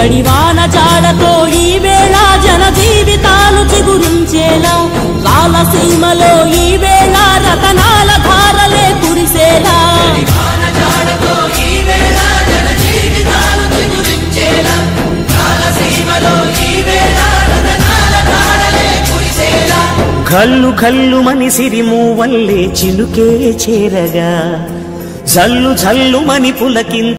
జడివాన జాడతో ఈ వేళ జన జీవితాలు చిగురించేలా రాలసీమలో ఈ వేళ రతనాల ధారలే కురిసేలా కల్లు కల్లు మని సిరిమూవల్లే చిలుకే చేరగా జల్లు జల్లు మని పులకింత